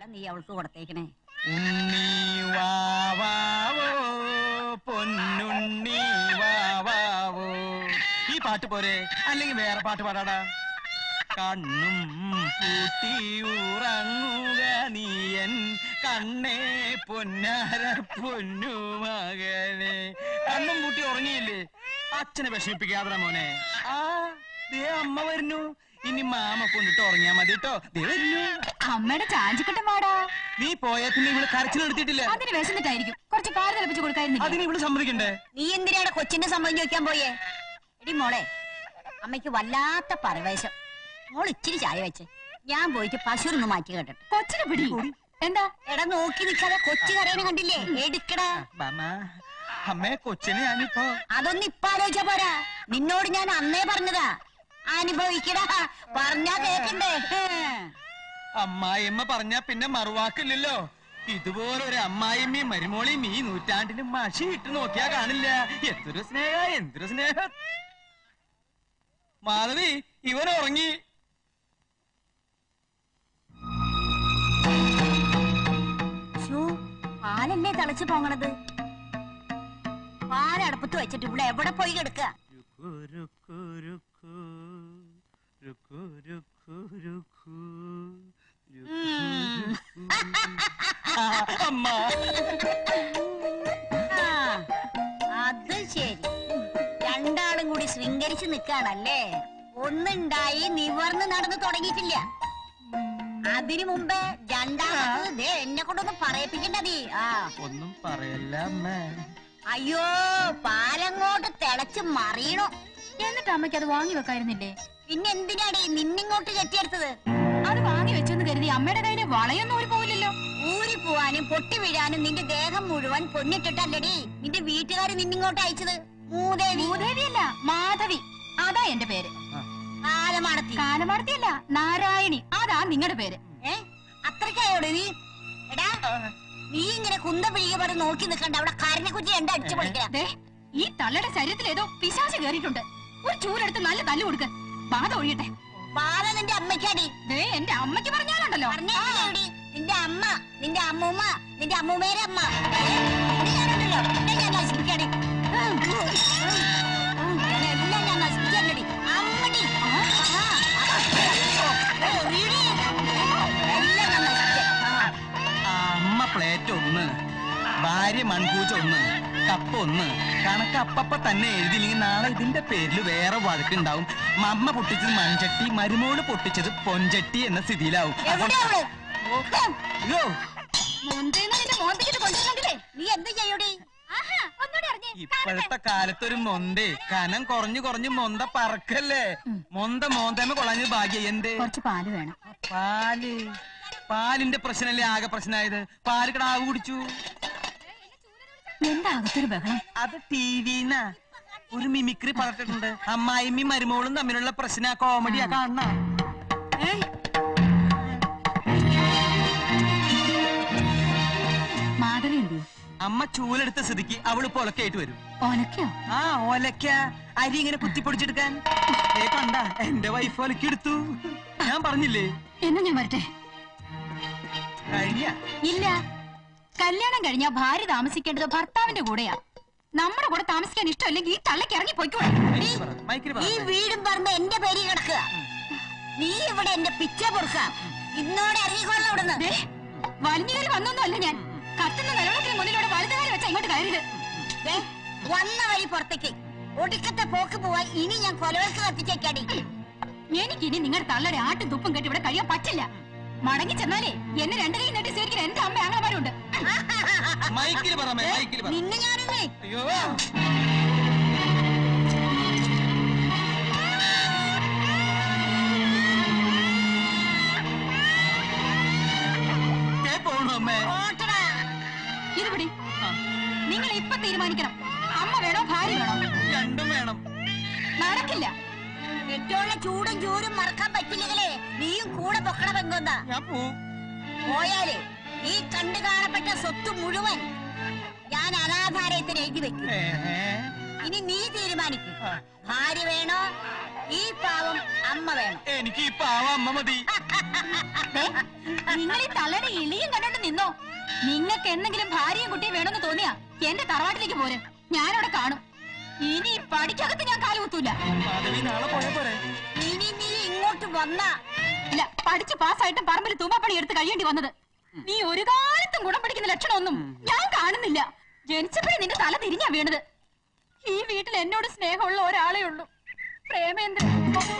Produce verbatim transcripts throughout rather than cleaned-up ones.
നീ അവൾക്ക് കൊടുത്തേക്കണേ? ഉണ്ണി വാവാവോ പൊന്നുണ്ണി വാവാവോ. ഈ പാട്ട് പോരെ, അല്ലെങ്കിൽ വേറെ പാട്ട് പാടാടാ. കണ്ണും പൂട്ടി ഉറങ്ങുക നീയൻ കണ്ണേ പൊന്നാര പൊന്നു മകനെ. കണ്ണും പൂട്ടി ഉറങ്ങിയില്ലേ? അച്ഛനെ വിഷമിപ്പിക്കാതെ മോനെ. ആ ദേ അമ്മ വരുന്നു. ഇനി മാമ കൊണ്ടിട്ട് ഉറങ്ങിയാ മതി കേട്ടോ. ദേ വരുന്നു അമ്മയുടെ ചാഞ്ചിക്കട്ട മാടാ. നീ പോയ പിന്നെ ഇവള് കരച്ചിലെടുത്തിട്ടില്ല. അതിന് വിശന്നിട്ടായിരിക്കും. കുറച്ച് പാല് തിളപ്പിച്ച് കൊടുക്കായിരുന്നു. അതിന് ഇവള് സമ്മതിക്കണ്ടേ? നീ എന്തിനാണ് കൊച്ചിന്റെ സമ്മതം ചോദിക്കാൻ പോയേ? എടി മോളെ, അമ്മയ്ക്ക് വല്ലാത്ത പരവേശം. മോൾ ഇച്ചിരി ചായ വെച്ച് ഞാൻ പോയിട്ട് പശുരൊന്ന് മാറ്റി കേട്ടെ. കൊച്ചിനെ പിടി. എന്താ എടാ നോക്കി നിൽക്കാതെ കൊച്ചു കരയണ കണ്ടില്ലേ? എടുക്കടാ. അമ്മേ കൊച്ചിനെ ഞാനിപ്പോ അതൊന്നും ഇപ്പൊ ആലോചിച്ചാ പോരാ. നിന്നോട് ഞാൻ അന്നേ പറഞ്ഞതാ, അനുഭവിക്കടാ. പറഞ്ഞാ കേക്കണ്ടേ? അമ്മായിയമ്മ പറഞ്ഞാ പിന്നെ മറുവാക്കില്ലല്ലോ. ഇതുപോലെ ഒരു അമ്മായിമ്മയും മരുമോളിയും ഈ നൂറ്റാണ്ടിന് മഷി ഇട്ട് നോക്കിയാ കാണില്ല. എന്തൊരു സ്നേഹ, എന്തൊരു സ്നേഹ. മാധവി, ഇവൻ ഉറങ്ങി. പാലല്ലേ തിളച്ചു പോങ്ങണത്? പാലടപ്പത്ത് വെച്ചിട്ട് ഇവിടെ എവിടെ പോയി കിടക്ക? അത് ശരി, രണ്ടാളും കൂടി ശൃംഗരിച്ചു നിക്കാണല്ലേ. ഒന്നുണ്ടായി നിവർന്ന് നടന്നു തുടങ്ങിയിട്ടില്ല. അതിനു മുമ്പേ രണ്ടാമത് എന്നെ കൊണ്ടൊന്നും പറയിപ്പിക്കണ്ട നീ. ആ ഒന്നും പറയല്ല അമ്മേ. അയ്യോ, പാലങ്ങോട്ട് തിളച്ച് മറിയണോ. എന്നിട്ട് അമ്മയ്ക്ക് അത് വാങ്ങി വെക്കായിരുന്നില്ലേ? പിന്നെ എന്തിനാടി നിന്നിങ്ങോട്ട് കെട്ടിയെടുത്തത്? അത് വാങ്ങി വെച്ചെന്ന് കരുതി അമ്മയുടെ കയ്യില് വളയൊന്നും ഊരി പോവില്ലല്ലോ. ഊരി പോവാനും പൊട്ടി വീഴാനും നിന്റെ ദേഹം മുഴുവൻ പൊന്നിട്ടിട്ടല്ലടി നിന്റെ വീട്ടുകാര് നിന്നിങ്ങോട്ട് അയച്ചത്. മൂദേവി. മൂദേവിയല്ല, മാധവി. അതാ എന്റെ പേര്. കാലമാടത്തി. കാലമാടത്തിയല്ല, നാരായണി. അതാ നിങ്ങളുടെ പേര്. ഏ അത്രയ്ക്കായോടെ നീ? എടാ, നീ ഇങ്ങനെ കുന്ത പിഴിക പോലെ നോക്കി നിൽക്കണ്ട. അവിടെ കരനെ കുറ്റി എന്താ അടിച്ചു പൊളിക്കാം. ഈ തള്ളയുടെ ശരീരത്തിൽ ഏതോ പിശാച് കേറിയിട്ടുണ്ട്. ഒരു ചൂലെടുത്ത് നല്ല തല്ലു കൊടുക്ക്. ബാധ ഒഴിയട്ടെ. ബാധ നിന്റെ അമ്മയ്ക്കാടി. എന്റെ അമ്മയ്ക്ക് പറഞ്ഞാലുണ്ടല്ലോ. പറഞ്ഞാടി നിന്റെ അമ്മ, നിന്റെ അമ്മൂമ്മ, നിന്റെ അമ്മൂമ്മേരെ അമ്മ. ഞാനുണ്ടല്ലോ ഞാൻ നശിപ്പിക്കാടി. എല്ലാം ഞാൻ നശിപ്പിച്ചല്ലടി. അമ്മടി അമ്മ പ്ലേറ്റ് ഒന്ന്, ഭാര്യ മൺകൂച്ച ഒന്ന്, കപ്പ് ഒന്ന്. കണക്ക് അപ്പപ്പ തന്നെ എഴുതിയില്ലെങ്കിൽ നാളെ ഇതിന്റെ പേരിൽ വേറെ വഴക്കുണ്ടാവും. അമ്മ പൊട്ടിച്ചത് മൺചട്ടി, മരുമോള് പൊട്ടിച്ചത് പൊൻചട്ടി എന്ന സ്ഥിതിയിലാവും. നീ എന്ത് ചെയ്യൂടി? ഇപ്പോഴത്തെ കാലത്തൊരു മൊന്തേ കനം കുറഞ്ഞു കുറഞ്ഞു മൊന്ത പറക്കല്ലേ. മൊന്ത മോന്തമ്മ കൊളഞ്ഞ ഭാഗ്യ. എന്തേ? കുറച്ച് പാല് വേണം. പാല്? പാലിന്റെ പ്രശ്നല്ലേ ആകെ പ്രശ്നമായത്. പാല് കിടാവ് കുടിച്ചു. എന്താ അകത്തൊരു ബഹളം? അത് ടി വിന്നാ ഒരു മിമിക്രി പറഞ്ഞിട്ടുണ്ട്. അമ്മായിമ്മയും മരുമോളും തമ്മിലുള്ള പ്രശ്ന കോമഡിയാ കാണണ. മാധവി ഉണ്ട്. അമ്മ ചൂലെടുത്ത സ്ഥിതിക്ക് അവള് പൊലക്കായിട്ട് വരും. ഒലക്കോ? ആ ഒലക്ക. അരി ഇങ്ങനെ കുത്തിപ്പൊടിച്ചെടുക്കാൻ. ഏ കണ്ട, എന്റെ വൈഫ് ഒലക്കെടുത്തു. ഞാൻ പറഞ്ഞില്ലേ? എന്നാ ഞാൻ വരട്ടെ. കഴിഞ്ഞ ഇല്ല, കല്യാണം കഴിഞ്ഞ ഭാര്യ താമസിക്കേണ്ടത് ഭർത്താവിന്റെ കൂടെയാ. നമ്മുടെ കൂടെ താമസിക്കാൻ ഇഷ്ടമല്ലെങ്കിൽ ഈ തള്ളക്ക് ഇറങ്ങി പോയിക്കൂടെ? ഈ വീടും പറമ്പ് എന്റെ പേര് കിടക്കുക. നീ ഇവിടെ എന്റെ പിച്ച പൊറുക്ക. ഇന്നോടെ ഇറങ്ങിക്കൊള്ളു ഇവിടുന്ന്. വലിഞ്ഞുകയറി വന്നൊന്നും അല്ല ഞാൻ. കത്തുന്ന നിലവിളക്കിന് മുന്നിലൂടെ വലുതുകാരി വെച്ച ഇങ്ങോട്ട് കയറിയത്. വന്ന വഴി പുറത്തേക്ക് ഒടുക്കത്തെ പോക്ക് പോവാൻ ഇനി ഞാൻ കൊലവെക്ക് കത്തിച്ചേക്കാടി. എനിക്കിനി നിങ്ങളുടെ തള്ളയുടെ ആട്ടും തുപ്പും കേട്ട് ഇവിടെ കഴിയാൻ പറ്റില്ല. മടങ്ങി ചെന്നാലേ എന്നെ രണ്ടു കൈ നെട്ടി സ്വീകരിക്കാൻ എന്റെ അമ്മ ആങ്ങളമാരുണ്ട്. നിന്നെ ഞാനല്ലേ ഇതുപിടി. നിങ്ങൾ ഇപ്പൊ തീരുമാനിക്കണം, അമ്മ വേണോ ഭാര്യ വേണോ? രണ്ടും വേണം. നടക്കില്ല. ഏറ്റവും ചൂടും ചൂരും മറക്കാൻ പറ്റില്ലെങ്കിലേ നീയും കൂടെ പൊക്കണ പെങ്കൊന്നാ. പോയാല് ഈ കണ്ടു കാണപ്പെട്ട സ്വത്ത് മുഴുവൻ ഞാൻ അനാഥാലയത്തിന് എഴുതി വെക്കും. ഇനി നീ തീരുമാനിക്കും, ഭാര്യ വേണോ ഈ പാവം അമ്മ വേണം. എനിക്ക് ഈ പാവം അമ്മ മതി. നിങ്ങൾ ഈ തള്ളയുടെ ഇളിയും കണ്ടോണ്ട് നിന്നോ. നിങ്ങൾക്ക് എന്തെങ്കിലും ഭാര്യയും കുട്ടിയും വേണമെന്ന് തോന്നിയാ എന്റെ തറവാട്ടിലേക്ക് പോരെ, ഞാനവിടെ കാണും. ഇനി പഠിക്കകത്ത് ഞാൻ കാലുകുത്തൂല. ഇനി നീ ഇങ്ങോട്ട് വന്ന ഇല്ല, പഠിച്ച് പാസ്സായിട്ടും പറമ്പിൽ തൂമ്പാപ്പണി എടുത്ത് കഴിയേണ്ടി വന്നത്. നീ ഒരു കാലത്തും ഗുണം പഠിക്കുന്ന ലക്ഷണമൊന്നും ഞാൻ കാണുന്നില്ല. ജനിച്ചപ്പോഴേ നിന്റെ തല തിരിഞ്ഞാ വീണത്. ഈ വീട്ടിൽ എന്നോട് സ്നേഹമുള്ള ഒരാളേ ഉള്ളൂ, പ്രേമേന്ദ്രൻ.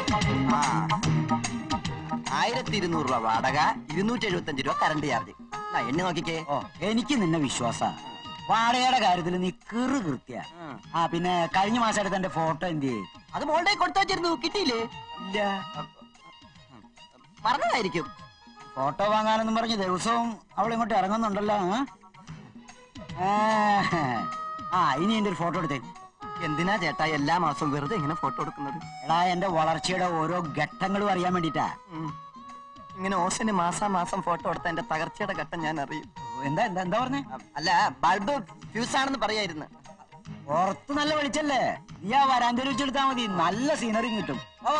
ആയിരത്തി ഇരുന്നൂറ് രൂപ വാടക, ഇരുന്നൂറ്റി എഴുപത്തി അഞ്ച് രൂപ കറണ്ട് ചാർജ്. എന്നെ നോക്കിക്കേ. ഓ, എനിക്ക് നിന്നെ വിശ്വാസ. വാടകയുടെ കാര്യത്തിൽ നീ കിറു കൃത്യ. ആ പിന്നെ കഴിഞ്ഞ മാസം എടുത്ത എന്റെ ഫോട്ടോ എന്ത്? അത് മോളുടെ കൊടുത്തു വെച്ചിരുന്നു, കിട്ടിയില്ലേ? ഇല്ല, മറന്നതായിരിക്കും. ഫോട്ടോ വാങ്ങാനെന്നും പറഞ്ഞ് ദിവസവും അവൾ ഇങ്ങോട്ട് ഇറങ്ങുന്നുണ്ടല്ലോ. ആ ഇനി എന്റെ ഒരു ഫോട്ടോ എടുത്തേ. എന്തിനാ ചേട്ടാ എല്ലാ മാസവും വെറുതെ ഇങ്ങനെ ഫോട്ടോ എടുക്കുന്നത്? എടാ, എന്റെ വളർച്ചയുടെ ഓരോ ഘട്ടങ്ങളും അറിയാൻ വേണ്ടിട്ടാ. ഇങ്ങനെ ഓസിന് മാസാ മാസം ഫോട്ടോ എടുത്ത എന്റെ തകർച്ചയുടെ ഘട്ടം ഞാൻ അറിയും. എന്താ എന്താ എന്താ പറഞ്ഞേ? അല്ല, ബൾബ് ഫ്യൂസ് ആണെന്ന് പറയായിരുന്നു. പുറത്ത് നല്ല വെളിച്ചല്ലേ, നീ ആ വരാന്തയിൽ വെച്ചെടുത്താ മതി, നല്ല സീനറി കിട്ടും. ഓ,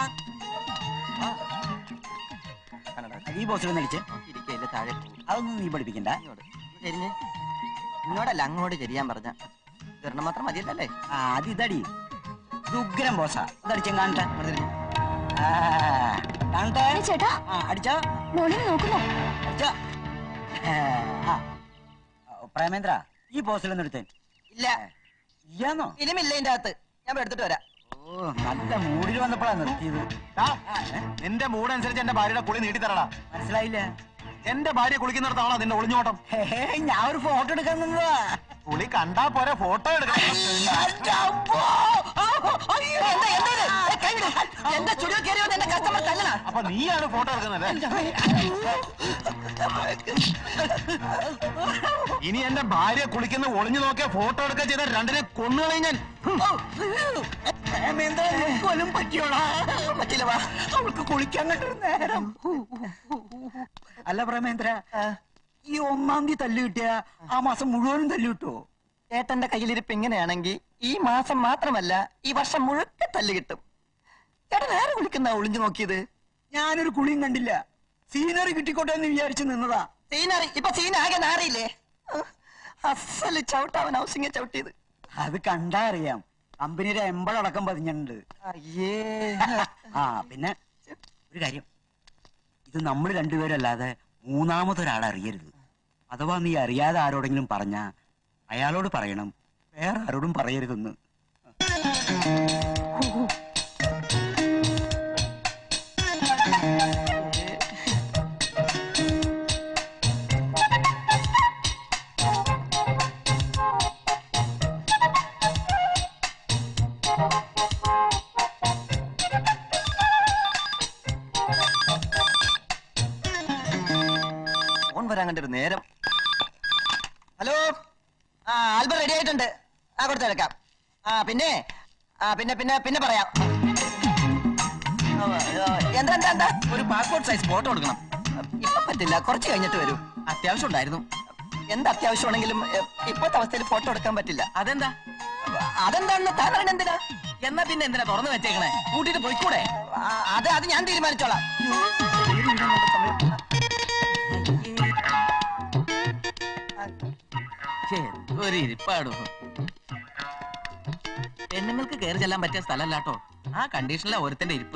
ഈ ബോസിൽ നടിച്ച് ഇരിക്കയില്ല, താഴെ അതൊന്നും നീ പഠിപ്പിക്കണ്ട. ചെരിഞ്ഞ് ഇങ്ങോട്ടല്ല അങ്ങോട്ട് ചെരിയാൻ പറഞ്ഞ ഒരെണ്ണം മാത്രം മതിയല്ലേ? ആ അത് ഇതടി, ഉഗ്രം ബോസാ. അതടിച്ചും കാണട്ടെ, കാണട്ടെ ചേട്ടാ. ആ അടിച്ചോ, മോളിൽ നോക്കുന്നോ? അടിച്ചോ. പ്രേമേന്ദ്ര, ഈ പോസ്റ്റിലൊന്നും എടുത്തേ? ഇല്ല. ഇല്ലാന്നോ? ഫിലിമില്ല ഇതിന്റെ അകത്ത്, ഞാൻ എടുത്തിട്ട് വരാം. ഓ, നല്ല മൂടിൽ വന്നപ്പോഴാ നിർത്തിയത്. നിന്റെ മൂഡ് അനുസരിച്ച് എന്റെ ഭാര്യയുടെ കുളി നീട്ടി തരടാ. മനസ്സിലായില്ല? എന്റെ ഭാര്യ കുളിക്കുന്നിടത്താണോ നിന്റെ ഒളിഞ്ഞോട്ടം? ഞാൻ ഒരു ഫോട്ടോ എടുക്കാൻ നിന്നതാ. കുളി കണ്ടാ പോരെ, ഫോട്ടോ എടുക്കണം. എന്റെ സ്റ്റുഡിയോ കയറി വന്ന് എന്റെ കസ്റ്റമർ തല്ലണ. അപ്പൊ നീയാണ് ഫോട്ടോ എടുക്കുന്നത്? ഇനി എന്റെ ഭാര്യ കുളിക്കുന്ന ഒളിഞ്ഞു നോക്കിയ ഫോട്ടോ എടുക്കാൻ ചെയ്ത രണ്ടിനെ കൊന്നുകളെ ഞാൻ. കൊല്ലും പറ്റിയോളാ? പറ്റില്ല, വാ. അവൾക്ക് കുളിക്കാൻ കണ്ടൊരു നേരം. അല്ല പ്രേമേന്ദ്ര, ഈ ഒന്നാം തീയതി തല്ലു കിട്ടിയ ആ മാസം മുഴുവനും തല്ലു കിട്ടുമോ? ചേട്ടന്റെ കയ്യിലിരിപ്പ് ഇങ്ങനെയാണെങ്കിൽ ഈ മാസം മാത്രമല്ല ഈ വർഷം മുഴുക്കെ തല്ല് കിട്ടും. ചേട്ടൻ നേരെ കുളിക്കുന്ന ഒളിഞ്ഞു നോക്കിയത്? ഞാനൊരു കുളിയും കണ്ടില്ല, സീനറി കിട്ടിക്കോട്ടെ എന്ന് വിചാരിച്ചു നിന്നതാ. സീനറി ഇപ്പൊ സീനാകെ നാറിയില്ലേ? അസല് ചവിട്ടാവൻ ഹൗസിംഗ് ചവിട്ടിയത്. അത് കണ്ടാ അറിയാം, കമ്പനിയുടെ എമ്പളടക്കം പതിഞ്ഞിട്ടുണ്ട്. അയ്യേ. ആ പിന്നെ ഒരു കാര്യം, ഇത് നമ്മൾ രണ്ടുപേരല്ലാതെ മൂന്നാമതൊരാൾ അറിയരുത്. അഥവാ നീ അറിയാതെ ആരോടെങ്കിലും പറഞ്ഞ അയാളോട് പറയണം, വേറെ ആരോടും പറയരുതെന്ന്. ഫോൺ വരാൻ കണ്ടൊരു നേരം. ഹലോ, ആ ആൽബം റെഡി ആയിട്ടുണ്ട്, ആ കൊടുത്തെടുക്കാം. ആ പിന്നെ ആ പിന്നെ പിന്നെ പിന്നെ പറയാം. എന്താ എന്താ എന്താ ഒരു പാസ്പോർട്ട് സൈസ് ഫോട്ടോ എടുക്കണം. ഇപ്പൊ പറ്റില്ല, കുറച്ച് കഴിഞ്ഞിട്ട് വരൂ. അത്യാവശ്യം ഉണ്ടായിരുന്നു. എന്ത് അത്യാവശ്യമാണെങ്കിലും ഇപ്പോഴത്തെ അവസ്ഥയിൽ ഫോട്ടോ എടുക്കാൻ പറ്റില്ല. അതെന്താ? അതെന്താണെന്ന് താൻ അറിയണ എന്തിനാ? എന്നാ പിന്നെ എന്തിനാ തുറന്നു വെച്ചേക്കണേ? കൂട്ടിട്ട് പോയിക്കൂടെ? അത് അത് ഞാൻ തീരുമാനിച്ചോളാം. ഒരു ഇരിപ്പാടോ. പെണ്ണുങ്ങൾക്ക് കയറി ചെല്ലാൻ പറ്റിയ സ്ഥലമല്ലാട്ടോ ആ കണ്ടീഷനിലാ ഒരുത്തന്റെ ഇരിപ്പ്.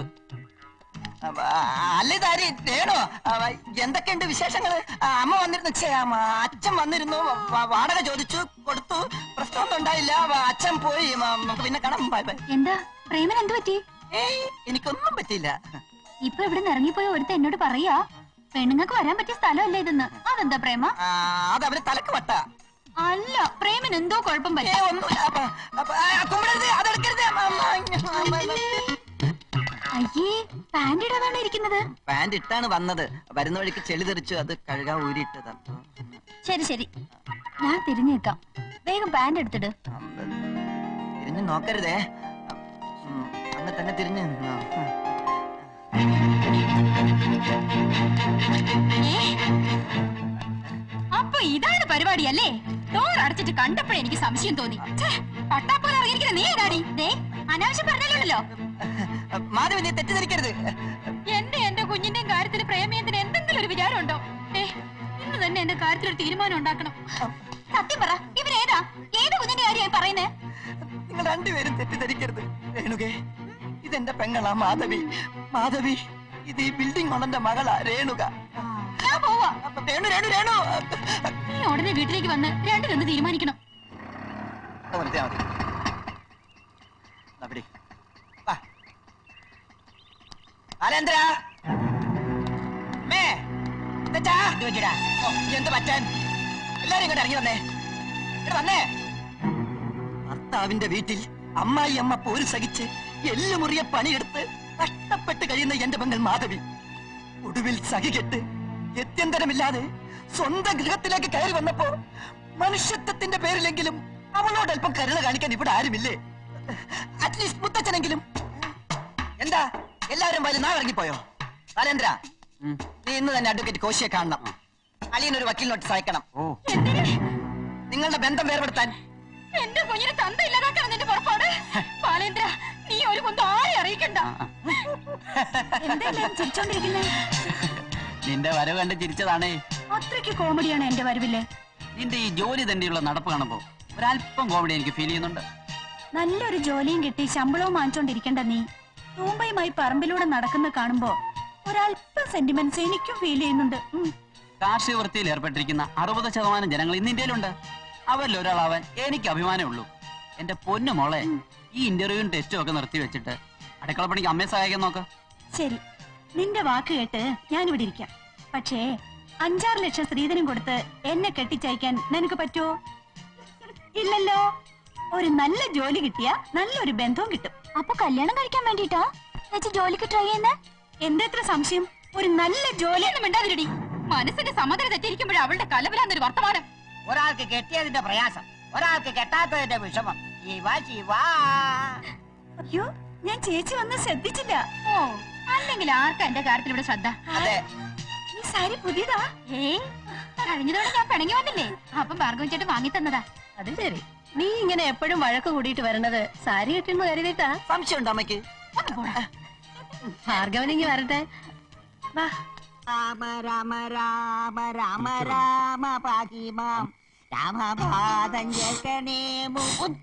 അല്ല ഇതാരി വേണോ? എന്തൊക്കെയുണ്ട് വിശേഷങ്ങള്? അമ്മ വന്നിരുന്നു, അച്ഛൻ വന്നിരുന്നു, വാടക ചോദിച്ചു, കൊടുത്തു, പ്രശ്നമൊന്നും ഉണ്ടായില്ല. അച്ഛൻ പോയി, നമുക്ക് പിന്നെ കാണാം. Bye bye. എന്താ പ്രേമൻ എന്ത് പറ്റി? ഏയ് എനിക്കൊന്നും പറ്റിയില്ല. ഇപ്പൊ ഇവിടെ ഇറങ്ങിപ്പോയി ഒരുത്ത എന്നോട് പറയാ പെണ്ണുങ്ങൾക്ക് വരാൻ പറ്റിയ സ്ഥലമല്ലേ ഇതെന്ന്. അതെന്താ പ്രേമ? അത് അവര് തലക്ക് വട്ട. അല്ല, പ്രേമൻ എന്തോ കുഴപ്പം പറ്റി. അയ്യേ, പാന്റ് ഇടാതാണ് ഇരിക്കുന്നത്. പാന്റ് ഇട്ടാണ് വന്നത്, വരുന്ന വഴിക്ക് ചെളി തെറിച്ചു, അത് കഴുകാൻ ഊരിയിട്ടതാ. ശരി ശരി, ഞാൻ തിരിഞ്ഞു നിൽക്കാം. വേഗം പാന്റ് എടുത്തിട്. തിരിഞ്ഞു നോക്കരുതേ, അന്ന് തന്നെ തിരിഞ്ഞു നിന്നോ. അപ്പൊ ഇതാണ് പരിപാടിയല്ലേ? ഡോർ അടച്ചിട്ട് കണ്ടപ്പോഴേ എനിക്ക് സംശയം തോന്നി. പട്ടാപ്പോലെ ഇറങ്ങിയിരിക്കുന്ന നീ ഏതാടി? അനാവശ്യം പറഞ്ഞല്ലോ. മാധവി നീ തെറ്റിദ്ധരിക്കരുത്. എന്റെ എന്റെ കുഞ്ഞിന്റെയും കാര്യത്തിൽ പ്രേമയത്തിന് എന്തെങ്കിലും ഒരു വിചാരം ഉണ്ടോ? ഏ ഇന്ന് തന്നെ എന്റെ കാര്യത്തിൽ ഒരു തീരുമാനം ഉണ്ടാക്കണം. സത്യം പറ, ഇവരേതാ? ഏത് കുഞ്ഞിന്റെ കാര്യമായി പറയുന്നേ? നിങ്ങൾ രണ്ടുപേരും തെറ്റിദ്ധരിക്കരുത്. രേണുകേ, ഇതെന്റെ പെങ്ങളാ മാധവി. മാധവി ഇത് ഈ ബിൽഡിംഗ് ഓണന്റെ മകളാ രേണുക. ഞാൻ പോവാ. രേണു രേണു രേണു നീ ഉടനെ വീട്ടിലേക്ക് വന്ന് രണ്ടിലൊന്ന് തീരുമാനിക്കണം. എന്ത് പറ്റാൻ? എല്ലാരും ഇങ്ങോട്ട് ഇറങ്ങി വന്നേ, വന്നേ. ഭർത്താവിന്റെ വീട്ടിൽ അമ്മായി അമ്മ പോര് സഹിച്ച് എല്ലുമുറിയെ പണിയെടുത്ത് കഷ്ടപ്പെട്ട് കഴിയുന്ന എന്റെ പെങ്ങൾ മാധവി ഒടുവിൽ സഹികെട്ട് ഗത്യന്തരമില്ലാതെ സ്വന്തം ഗൃഹത്തിലേക്ക് കയറി വന്നപ്പോ മനുഷ്യത്വത്തിന്റെ പേരിലെങ്കിലും അവളോട് അല്പം കരുണ കാണിക്കാൻ ഇവിടെ ആരുമില്ലേ? അറ്റ്ലീസ്റ്റ് മുത്തച്ഛനെങ്കിലും. എന്താ എല്ലാവരും വലിയ നാ ഇറങ്ങിപ്പോയോ? ബാലേന്ദ്ര, നീ ഇന്ന് തന്നെ അഡ്വക്കേറ്റ് കോശിയെ കാണണം. അളിയനൊരു വക്കീൽ നോട്ടീസ് അയക്കണം. നിങ്ങളുടെ ബന്ധം വേർപെടുത്താൻ. എന്റെ കുഞ്ഞിനെ തന്ത ഇല്ലാതാക്കണം നിന്റെ പുറപ്പാട്. ബാലേന്ദ്ര, നീ ഒരു കൊന്തം ആരെ അറിയിക്കണ്ട. എന്തെല്ലാം ചിരിച്ചോണ്ടിരിക്കുന്നേ? നിന്റെ വരവ് കണ്ട് ചിരിച്ചതാണേ. അത്രയ്ക്ക് കോമഡിയാണ് എന്റെ വരവില്ലേ? നിന്റെ ഈ ജോലി തന്നെയുള്ള നടപ്പ് കാണുമ്പോ ഒരല്പം കോമഡി എനിക്ക് ഫീൽ ചെയ്യുന്നുണ്ട്. നല്ലൊരു ജോലിയും കിട്ടി ശമ്പളവും വാങ്ങിച്ചോണ്ടിരിക്കണ്ട നീ തൂമ്പയുമായി പറമ്പിലൂടെ നടക്കുന്ന കാണുമ്പോ ഒരല്പം സെന്റിമെന്റ്സ് എനിക്കും ഫീൽ ചെയ്യുന്നുണ്ട്. കാർഷിക വൃത്തിയിൽ ഏർപ്പെട്ടിരിക്കുന്ന അറുപത് ശതമാനം ജനങ്ങൾ ഇന്ന് ഇന്ത്യയിലുണ്ട്. അവരിൽ ഒരാളാവാൻ എനിക്ക് അഭിമാനമേ ഉള്ളൂ. എന്റെ പൊന്നു മോളെ, ഈ ഇന്റർവ്യൂവും ടെസ്റ്റും ഒക്കെ നിർത്തി വെച്ചിട്ട് അടുക്കള പണിക്ക് അമ്മയെ സഹായിക്കാൻ നോക്ക. ശരി, നിന്റെ വാക്ക് കേട്ട് ഞാനിവിടെ ഇരിക്കാം. പക്ഷേ അഞ്ചാറ് ലക്ഷം സ്ത്രീധനം കൊടുത്ത് എന്നെ കെട്ടിച്ചയക്കാൻ നിനക്ക് പറ്റുമോ? ഇല്ലല്ലോ. ഒരു നല്ല ജോലി കിട്ടിയ നല്ലൊരു ബന്ധവും കിട്ടും. അപ്പൊ കല്യാണം കഴിക്കാൻ വേണ്ടിട്ടാ ജോലിക്ക് ട്രൈ ചെയ്യുന്നേ? എന്റെ എത്ര സംശയം. ഒരു നല്ല ജോലിയൊന്നും മിണ്ടാതിരടി. മനസ്സിന്റെ സമനില തെറ്റിയിരിക്കുമ്പോഴേ അവളുടെ കലവലാന്നൊരു വർത്തമാനം. ഒരാൾക്ക് കെട്ടിയതിന്റെ പ്രയാസം, ഒരാൾക്ക് കെട്ടാത്തതിന്റെ വിഷമം. ശിവ ശിവ. അയ്യോ, ഞാൻ ചേച്ചി വന്ന് ശ്രദ്ധിച്ചില്ല. ഓ, അല്ലെങ്കിൽ ആർക്കാ എന്റെ കാര്യത്തിൽ ഇവിടെ ശ്രദ്ധ? ഈ സാരി പുതിയതാ? ഏ കഴിഞ്ഞതോടെ ഞാൻ പിണങ്ങി വന്നില്ലേ, അപ്പം ഭാർഗവൻ ചേട്ടൻ വാങ്ങി തന്നതാ. അത് ശരി. നീ ഇങ്ങനെ എപ്പോഴും വഴക്ക് കൂടിയിട്ട് വരണത് സാരി കിട്ടുമ്പോ കരുതിട്ടാ? സംശയം ഉണ്ടോ അമ്മയ്ക്ക്? ഭാർഗവനിങ്ങി വരട്ടെ. വാ. രാമ രാമ രാമ രാമ രാമ പാകിമാം രാമപാദം കേൾക്കണേ മുകുന്ദ.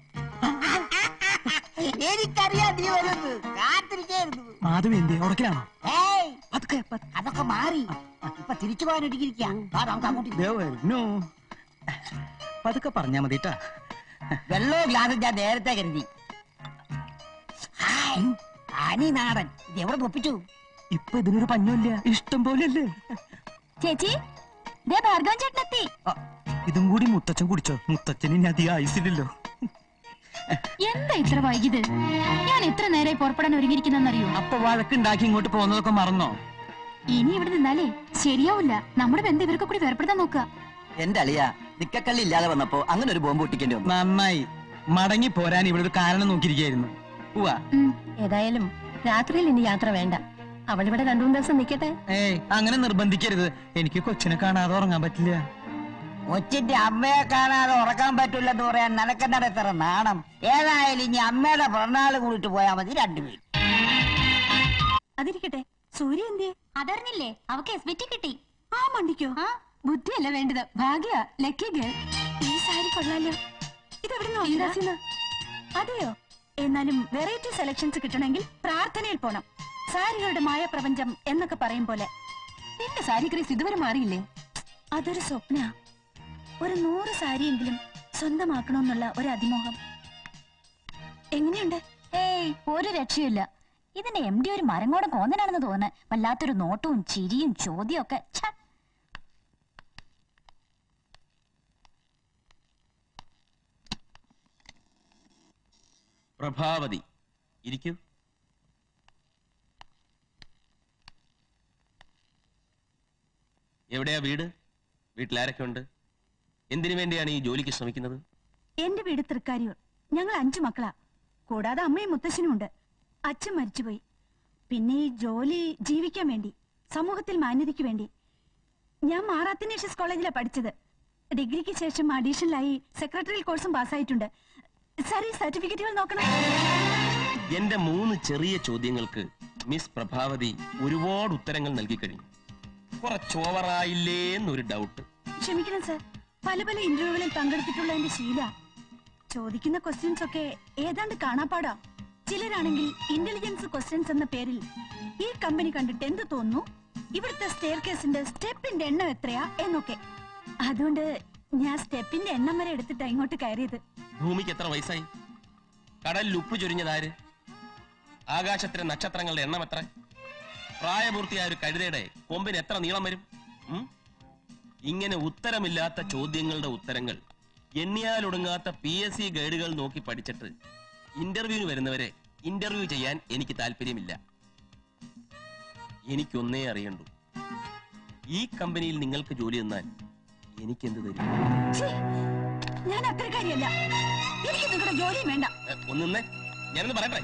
എനിക്കറിയാം നീ വരുന്നു, കാത്തിരിക്കായിരുന്നു. മാധവി എന്തേ ഉടക്കിലാണോ? ഏയ് അതൊക്കെ മാറി ഇപ്പൊ തിരിച്ചു പോകാനൊരുക്കിയിരിക്കാം. പതുക്കെ പറഞ്ഞാ മതിട്ടാ. വെള്ളവും ഗ്ലാസും ഞാൻ നേരത്തെ കരുതി. അനി നാടൻ ഇത് എവിടെ ഒപ്പിച്ചു? ഇപ്പൊ ഇതിനൊരു പഞ്ഞമില്ല, ഇഷ്ടം പോലെയല്ലേ. ചേച്ചി, ഭാർഗവൻ ചേട്ടനെത്തി. ഇതും കൂടി മുത്തച്ഛൻ കുടിച്ചോ? മുത്തച്ഛന് ഇനി അധികം ആയുസില്ലല്ലോ. എന്താ ഇത്ര വൈകിയത്? ഞാൻ എത്ര നേരമായി പുറപ്പെടാൻ ഒരുങ്ങിയിരിക്കുന്നറിയോ? അപ്പൊ വഴക്കുണ്ടാക്കി ഇങ്ങോട്ട് പോകുന്നതൊക്കെ മറന്നോ? ഇനി ഇവിടെ നിന്നാലേ ശരിയാവില്ല. നമ്മുടെ ബന്ധം ഇവർക്ക് കൂടി വേർപ്പെടുത്താൻ നോക്കുക. എന്റെ അളിയ നിക്കക്കള്ളി ഇല്ലാതെ വന്നപ്പോ അങ്ങനെ ഒരു ബോംബ് പൊട്ടിക്കേണ്ടി വന്നു. നന്നായി. മടങ്ങി പോരാൻ ഇവിടെ ഒരു കാരണം നോക്കിയിരിക്കായിരുന്നു. പോവാ. ഏതായാലും രാത്രിയിൽ ഇനി യാത്ര വേണ്ട. അവളിവിടെ രണ്ടു മൂന്ന് ദിവസം നിക്കട്ടെ. ഏയ് അങ്ങനെ നിർബന്ധിക്കരുത്. എനിക്ക് കൊച്ചിനെ കാണാതെ ഉറങ്ങാൻ പറ്റില്ല. കൊച്ചിന്റെ അമ്മയെ കാണാതെ ഉറക്കാൻ പറ്റില്ലെന്ന് പറയാൻ നിനക്കെന്താണ് ഇത്ര നാണം? ഏതായാലും ഇനി അമ്മയുടെ പിറന്നാൾ കൂടിട്ട് പോയാ മതി രണ്ടുപേരും. അതിരിക്കട്ടെ, സൂര്യ എന്തേ? അതറിഞ്ഞില്ലേ? അവക്ക് എസ് ബി ടി കിട്ടി. ആ മണ്ടിക്കോ? ബുദ്ധിയല്ല വേണ്ടത്, ഭാഗ്യ. Lucky girl. ഈ സാരി കൊള്ളാലോ. ഇതെവിടുന്നോ? അതെയോ? എന്നാലും വെറൈറ്റി സെലക്ഷൻസ് കിട്ടണമെങ്കിൽ പ്രാർത്ഥനയിൽ പോണം. സാരികളുടെ മായ പ്രപഞ്ചം എന്നൊക്കെ പറയും പോലെ. നിന്റെ സാരി ക്രേസ് ഇതുവരെ മാറിയില്ലേ? അതൊരു സ്വപ്ന. ഒരു നൂറ് സാരിയെങ്കിലും സ്വന്തമാക്കണമെന്നുള്ള ഒരു അതിമോഹം. എങ്ങനെയുണ്ട്? ഏയ് ഒരു രക്ഷയില്ല. ഇതിന്റെ എം ഡി ഒരു മരങ്ങോടം കോന്നനാണെന്ന് തോന്നുന്നു. വല്ലാത്തൊരു നോട്ടവും ചിരിയും ചോദ്യവും ഒക്കെ. പ്രഭാവതി, ഇരിക്കൂ. എവിടെയാ വീട്? വീട്ടിലാരൊക്കെ ഉണ്ട്? എന്തിനു വേണ്ടിയാണ് ഈ ജോലിക്ക് ശ്രമിക്കുന്നത്? എന്റെ വീട് തൃക്കാരിയൂർ. ഞങ്ങൾ അഞ്ചു മക്കളാ. കൂടാതെ അമ്മയും മുത്തശ്ശനും ഉണ്ട്. അച്ഛൻ മരിച്ചുപോയി. പിന്നെ ഈ ജോലി ജീവിക്കാൻ വേണ്ടി, സമൂഹത്തിൽ മാന്യതയ്ക്ക് വേണ്ടി. ഞാൻ മാറാത്തിനേഷ്യസ് കോളേജിലാണ് പഠിച്ചത്. ഡിഗ്രിക്ക് ശേഷം അഡീഷണലായി സെക്രട്ടറിയൽ കോഴ്സും പാസ്സായിട്ടുണ്ട്. സാർ ഈ സർട്ടിഫിക്കറ്റുകൾ നോക്കണം. എന്റെ മൂന്ന് ചെറിയ ചോദ്യങ്ങൾക്ക് മിസ് പ്രഭാവതി ഒരുപാട് ഉത്തരങ്ങൾ നൽകി കഴിഞ്ഞു. കുറച്ചോവറായില്ലേ എന്നൊരു ഡൗട്ട്. ക്ഷമിക്കണം സർ, പല പല ഇന്റർവ്യൂകളിൽ പങ്കെടുത്തിട്ടുള്ള എന്റെ ശീല. ചോദിക്കുന്ന ക്വസ്റ്റ്യൻസ് ഒക്കെ ഏതാണ്ട് കാണാപ്പാടാ. ചിലരാണെങ്കിൽ ഇന്റലിജൻസ് ക്വസ്റ്റ്യൻസ് എന്ന പേരിൽ ഈ കമ്പനി കണ്ടിട്ട് എന്ത് തോന്നുന്നു, ഇവിടുത്തെ സ്റ്റെയർ കേസിന്റെ സ്റ്റെപ്പിന്റെ എണ്ണം എത്രയാ എന്നൊക്കെ. അതുകൊണ്ട് ഞാൻ സ്റ്റെപ്പിന്റെ എണ്ണം വരെ എടുത്തിട്ടാ ഇങ്ങോട്ട് കയറിയത്. ഭൂമിക്ക് എത്ര വയസ്സായി? കടലിൽ ഉപ്പ് ചൊരിഞ്ഞതാര്? ആകാശത്തിലെ നക്ഷത്രങ്ങളുടെ എണ്ണം എത്ര? പ്രായപൂർത്തിയായ ഒരു കഴുതയുടെ കൊമ്പിന് എത്ര നീളം വരും? ഇങ്ങനെ ഉത്തരമില്ലാത്ത ചോദ്യങ്ങളുടെ ഉത്തരങ്ങൾ എണ്ണിയാലൊടുങ്ങാത്ത പി എസ് സി ഗൈഡുകൾ നോക്കി പഠിച്ചിട്ട് ഇന്റർവ്യൂവിന് വരുന്നവരെ ഇന്റർവ്യൂ ചെയ്യാൻ എനിക്ക് താല്പര്യമില്ല. എനിക്കൊന്നേ അറിയണ്ടു, ഈ കമ്പനിയിൽ നിങ്ങൾക്ക് ജോലി തന്നാൽ എനിക്കെന്ത് തരും? ഞാൻ അത്രക്കാരിയല്ല, എനിക്ക് നിങ്ങളുടെ ജോലിയും വേണ്ട. ഒന്നേ ഞാനൊന്ന് പറയട്ടെ.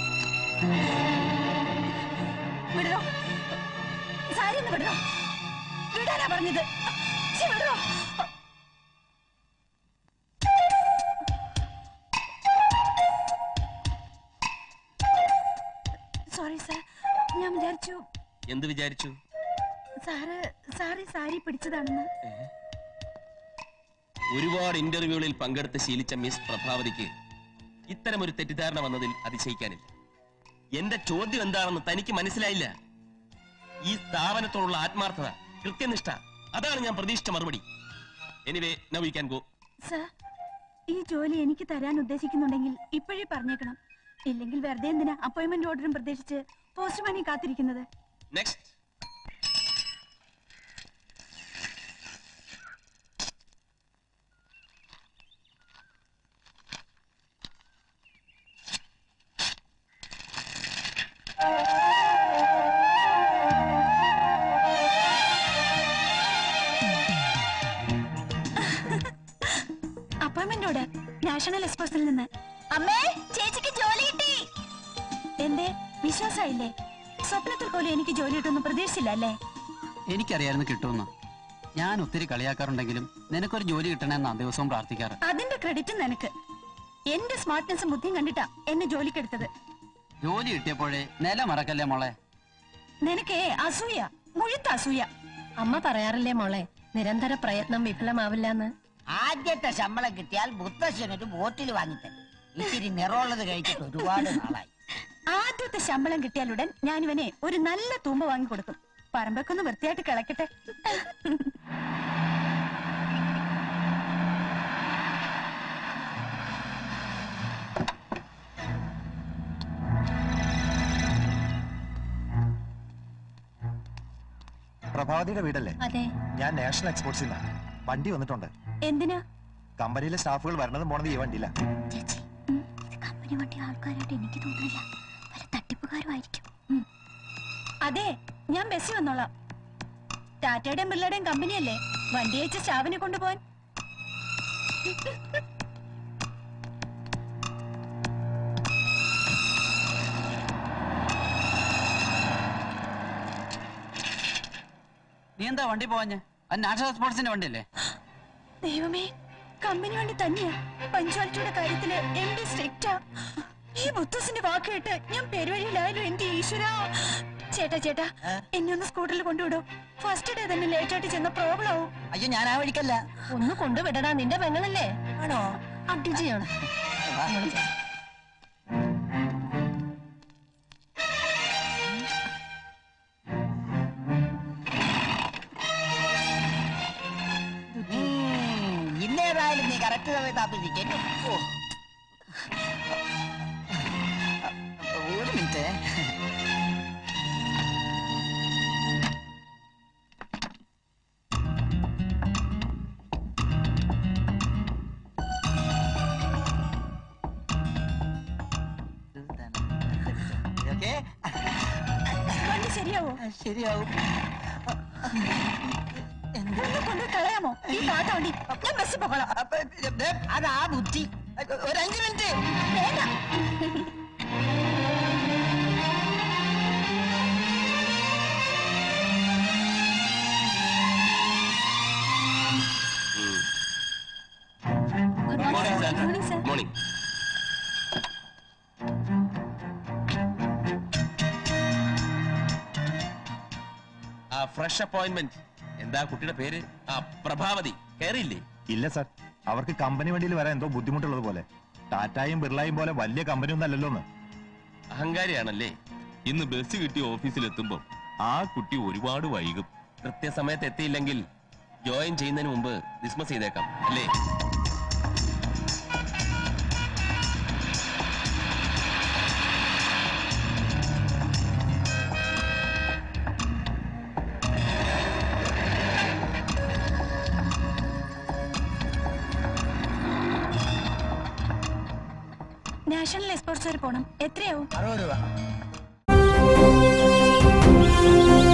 വിടോ, സാരി ഒന്ന് വിടോ. വിടാനാ പറഞ്ഞത്. വിടോ. സോറി സാർ, ഞാൻ വിചാരിച്ചു. എന്ത് വിചാരിച്ചു? സാറ് സാറി സാരി പിടിച്ചതാണെന്ന്. ഒരുപാട് ഇന്റർവ്യൂകളിൽ പങ്കെടുത്ത് ശീലിച്ച മിസ് പ്രഭാവതിക്ക് ഇത്തരമൊരു തെറ്റിദ്ധാരണ വന്നതിൽ അതിശയിക്കാനില്ല. എന്റെ ചോദ്യം എന്താണെന്ന് തനിക്ക് മനസ്സിലായില്ല. ഈ സ്ഥാപനത്തോടുള്ള ആത്മാർത്ഥത, കൃത്യനിഷ്ഠ, അതാണ് ഞാൻ പ്രതീക്ഷിച്ച മറുപടി. Anyway now you can go. Sir, ഈ ജോലി എനിക്ക് തരാൻ ഉദ്ദേശിക്കുന്നുണ്ടെങ്കിൽ ഇപ്പോഴേ പറഞ്ഞേക്കണം. ഇല്ലെങ്കിൽ വെറുതെ എന്തിനാ അപ്പോയിന്റ്മെന്റ് ഓർഡറും പ്രതീക്ഷിച്ച് പോസ്റ്റ്മാനെ കാത്തിരിക്കുന്നത്? നെക്സ്റ്റ്. അപ്പോയിന്റ്മെന്റ് ഓർഡർ നാഷണൽ എക്സ്പ്രസിൽ നിന്ന്. അമ്മേ, ചേച്ചിക്ക് ജോലി കിട്ടി. എന്റെ വിശ്വാസമായില്ലേ? സ്വപ്നത്തിൽ പോലും എനിക്ക് ജോലി കിട്ടുമെന്ന് പ്രതീക്ഷിച്ചില്ല അല്ലേ? എനിക്കറിയായിരുന്നു കിട്ടുമെന്ന്. ഞാൻ ഒത്തിരി കളിയാക്കാറുണ്ടെങ്കിലും നിനക്കൊരു ജോലി കിട്ടണമെന്നാ ദിവസവും പ്രാർത്ഥിക്കാറ്. അതിന്റെ ക്രെഡിറ്റ് നിനക്ക്. എന്റെ സ്മാർട്ട്നെസ്സും ബുദ്ധിയും കണ്ടിട്ടാ എന്നെ ജോലിക്കെടുത്തത്. ജോലി കിട്ടിയപ്പോഴേ നില മറക്കല്ലേ മോളെ. നിനക്കേ അസൂയ, മുഴുത്ത അസൂയ. അമ്മ പറയാറില്ലേ മോളെ, നിരന്തര പ്രയത്നം വിഫലമാവില്ലെന്ന്. ആദ്യത്തെ ശമ്പളം കിട്ടിയാൽ മുത്തശ്ശനൊരു ബോട്ടിൽ വാങ്ങിത്തരും. ഇത്തിരി നിറമുള്ളത് കഴിച്ചിട്ട് ഒരുപാട് നാളായി. ആദ്യത്തെ ശമ്പളം കിട്ടിയാലുടൻ ഞാൻ ഇവനെ ഒരു നല്ല തൂമ്പ വാങ്ങിക്കൊടുക്കും. പറമ്പൊക്കെ ഒന്ന് വൃത്തിയായിട്ട് കിളക്കട്ടെ. പ്രഭാവതിയുടെ വീടല്ലേ? അതെ. ഞാൻ നാഷണൽ എക്സ്പോർട്സിൽ നിന്നാണ്. വണ്ടി വന്നിട്ടുണ്ട്. എന്തിനാ? കമ്പനിയിലെ സ്റ്റാഫുകൾ വരണതും പോണത് ഈ വണ്ടിയില്ല. കമ്പനി വണ്ടി ആൾക്കാരായിട്ട് എനിക്ക് തോന്നുന്നില്ല, പല തട്ടിപ്പുകാരുമായിരിക്കും. അതെ, ഞാൻ ബസ്സിൽ വന്നോളാം. ടാറ്റയുടെയും ബിർളയുടെയും കമ്പനിയല്ലേ, വണ്ടി അയച്ച സ്റ്റാഫിനെ കൊണ്ടുപോവാൻ. നീ എന്താ വണ്ടി പോവാഞ്ഞ്? അത് നാഷണൽ സ്പോർട്സിന്റെ വണ്ടിയല്ലേ? ദൈവമേ, കമ്പനി വണ്ടി തന്നെയാ. പഞ്ച്വാലിറ്റിയുടെ കാര്യത്തില് എം ഡി സ്ട്രിക്റ്റാ. ഈ മുത്തസിന്റെ വാക്ക് കേട്ട് ഞാൻ പെരുവഴിയിലായാലും എന്റെ ഈശ്വര. ചേട്ടാ ചേട്ടാ, എന്നെ ഒന്ന് സ്കൂട്ടറിൽ കൊണ്ടുവിടോ. ഫസ്റ്റ് ഡേ തന്നെ ലേറ്റ് ആയിട്ട് ചെന്ന പ്രോബ്ലം ആവും. അയ്യോ, ഞാൻ ആ വഴിക്കല്ല. ഒന്ന് കൊണ്ടുവിടടാ, നിന്റെ പെങ്ങളല്ലേ? ആണോ? അടിച്ചാണ്. ഇന്നേതായാലും നീ കറക്റ്റ് സമയത്ത് ആപ്പിച്ചിരിക്കും. ഒരു മിനിറ്റ്. വണ്ടി ശരിയാവോ? ശരിയാവും. കൊണ്ട് കളയാമോ ഈ പാട്ട വണ്ടി? ഞാൻ ബസ്സിൽ പോകണം. അതാ ബുദ്ധി. ഒരു അഞ്ചു മിനിറ്റ് വേണ്ട. മോർണിംഗ്. Fresh appointment. എന്താ കുട്ടിയുടെ പേര്? ആ പ്രഭാവതി. കയറിയില്ലേ? ഇല്ല സർ, അവർക്ക് കമ്പനി വണ്ടിയിൽ വരാൻ എന്തോ ബുദ്ധിമുട്ടുള്ളത് പോലെ. ടാറ്റായും ബിർളയും പോലെ വലിയ കമ്പനി ഒന്നും അല്ലല്ലോ. അഹങ്കാരിയാണല്ലേ? ഇന്ന് ബസ് കിട്ടി ഓഫീസിൽ എത്തുമ്പോ ആ കുട്ടി ഒരുപാട് വൈകും. കൃത്യസമയത്ത് എത്തിയില്ലെങ്കിൽ ജോയിൻ ചെയ്യുന്നതിന് മുമ്പ് ഡിസ്മസ് ചെയ്തേക്കാം അല്ലേ? നാഷണൽ എക്സ്പോർട്സ് വരെ പോണം. എത്രയാവും? അറുപത് രൂപ.